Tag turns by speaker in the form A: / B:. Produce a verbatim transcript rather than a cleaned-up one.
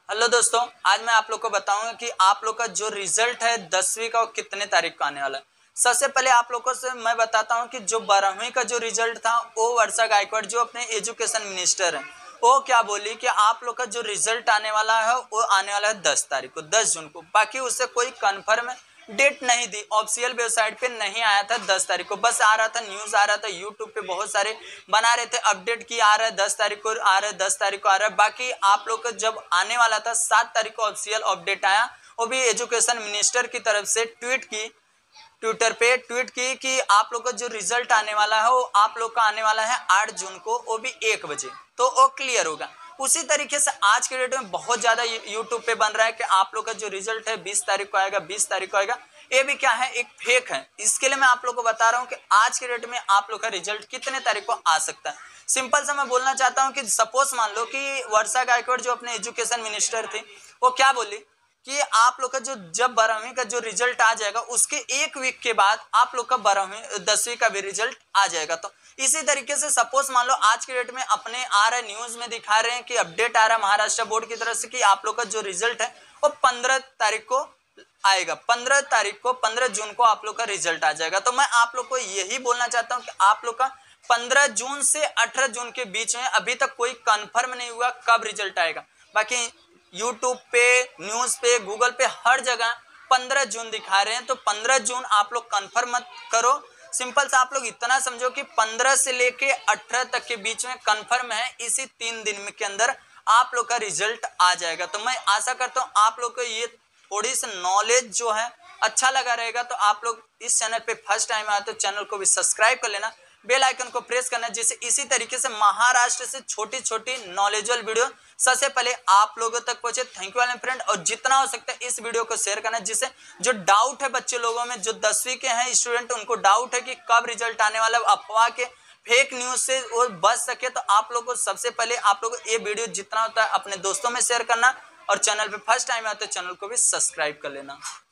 A: Hello दोस्तों, आज मैं आप लोग को बताऊंगा कि आप लोग का जो रिजल्ट है दसवीं का वो कितने तारीख को आने वाला है। सबसे पहले आप लोगों से मैं बताता हूं कि जो बारहवीं का जो रिजल्ट था वो वर्षा गायकवाड़ जो अपने एजुकेशन मिनिस्टर हैं वो क्या बोली कि आप लोग का जो रिजल्ट आने वाला है वो आने वाला है दस तारीख को, दस जून को। बाकी उससे कोई कन्फर्म डेट नहीं दी, ऑफिशियल वेबसाइट पे नहीं आया था दस तारीख को, बस आ रहा था न्यूज आ रहा था, यूट्यूब पे बहुत सारे बना रहे थे अपडेट की आ रहा है दस तारीख को आ रहा है दस तारीख को आ रहा है। बाकी आप लोग का जब आने वाला था सात तारीख को ऑफिशियल अपडेट आया, वो भी एजुकेशन मिनिस्टर की तरफ से ट्वीट की ट्विटर पे ट्वीट की कि आप लोग का जो रिजल्ट आने वाला है वो आप लोग का आने वाला है आठ जून को, वो भी एक बजे, तो वो क्लियर होगा। उसी तरीके से आज के डेट में बहुत ज्यादा यूट्यूब पे बन रहा है कि आप लोग का जो रिजल्ट है बीस तारीख को आएगा, बीस तारीख को आएगा। ये भी क्या है, एक फेक है। इसके लिए मैं आप लोग को बता रहा हूँ कि आज के डेट में आप लोग का रिजल्ट कितने तारीख को आ सकता है। सिंपल सा मैं बोलना चाहता हूँ कि सपोज मान लो कि वर्षा गायकवाड़ जो अपने एजुकेशन मिनिस्टर थी वो क्या बोली कि आप लोग का जो जब बारहवीं का जो रिजल्ट आ जाएगा उसके एक वीक के बाद आप लोग का बारहवीं दसवीं का भी रिजल्ट आ जाएगा। तो इसी तरीके से सपोज मान लो आज के डेट में अपने आ रहा है, न्यूज में दिखा रहे हैं कि अपडेट आ रहा है महाराष्ट्र बोर्ड की तरफ से कि आप लोग का जो रिजल्ट है वो पंद्रह तारीख को आएगा, पंद्रह तारीख को पंद्रह जून को आप लोग का रिजल्ट आ जाएगा। तो मैं आप लोग को यही बोलना चाहता हूँ कि आप लोग का पंद्रह जून से अठारह जून के बीच में अभी तक कोई कंफर्म नहीं हुआ कब रिजल्ट आएगा। बाकी यूट्यूब पे, न्यूज पे, गूगल पे हर जगह पंद्रह जून दिखा रहे हैं, तो पंद्रह जून आप लोग कंफर्म मत करो। सिंपल सा आप लोग इतना समझो कि पंद्रह से लेके अठारह तक के बीच में कंफर्म है, इसी तीन दिन में के अंदर आप लोग का रिजल्ट आ जाएगा। तो मैं आशा करता हूँ आप लोग को ये थोड़ी सी नॉलेज जो है अच्छा लगा रहेगा। तो आप लोग इस चैनल पे फर्स्ट टाइम आए तो चैनल को भी सब्सक्राइब कर लेना, बेल आइकन को प्रेस करना, जिससे इसी तरीके से महाराष्ट्र से छोटी छोटी नॉलेजेबल वीडियो सबसे पहले आप लोगों तक पहुंचे। थैंक यू फ्रेंड, और जितना हो सकता है इस वीडियो को शेयर करना, जिससे जो डाउट है बच्चे लोगों में, जो दसवीं के हैं स्टूडेंट, उनको डाउट है कि कब रिजल्ट आने वाला, अफवाह के फेक न्यूज से वो बच सके। तो आप लोग को सबसे पहले आप लोग ये वीडियो जितना होता है अपने दोस्तों में शेयर करना, और चैनल पे फर्स्ट टाइम आते तो चैनल को भी सब्सक्राइब कर लेना।